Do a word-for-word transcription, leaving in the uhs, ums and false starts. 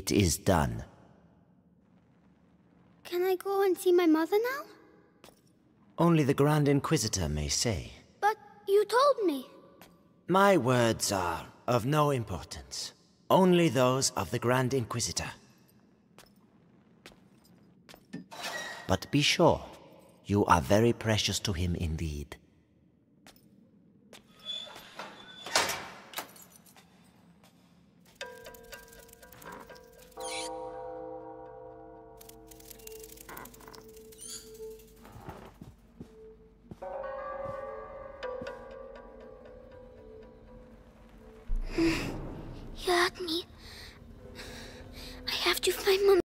It is done. Can I go and see my mother now? Only the Grand Inquisitor may say. But you told me. My words are of no importance. Only those of the Grand Inquisitor. But be sure, you are very precious to him indeed. You hurt me. I have to find Mom.